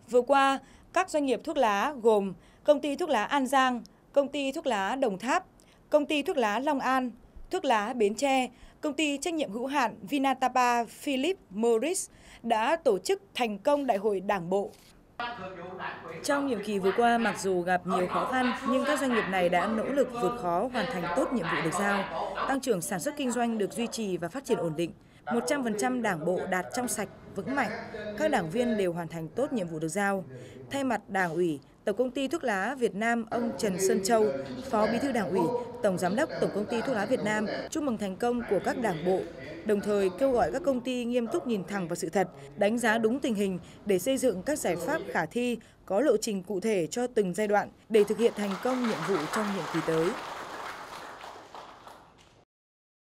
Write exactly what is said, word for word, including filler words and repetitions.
Vừa qua, các doanh nghiệp thuốc lá gồm Công ty thuốc lá An Giang, Công ty thuốc lá Đồng Tháp, Công ty thuốc lá Long An, Thuốc lá Bến Tre, Công ty trách nhiệm hữu hạn Vinatapa Philip Morris đã tổ chức thành công Đại hội Đảng bộ. Trong nhiệm kỳ vừa qua, mặc dù gặp nhiều khó khăn, nhưng các doanh nghiệp này đã nỗ lực vượt khó hoàn thành tốt nhiệm vụ được giao. Tăng trưởng sản xuất kinh doanh được duy trì và phát triển ổn định. một trăm phần trăm đảng bộ đạt trong sạch, vững mạnh. Các đảng viên đều hoàn thành tốt nhiệm vụ được giao. Thay mặt Đảng ủy, Tổng công ty Thuốc lá Việt Nam, ông Trần Sơn Châu, Phó Bí thư Đảng ủy, Tổng Giám đốc Tổng công ty Thuốc lá Việt Nam chúc mừng thành công của các đảng bộ, đồng thời kêu gọi các công ty nghiêm túc nhìn thẳng vào sự thật, đánh giá đúng tình hình để xây dựng các giải pháp khả thi, có lộ trình cụ thể cho từng giai đoạn để thực hiện thành công nhiệm vụ trong nhiệm kỳ tới.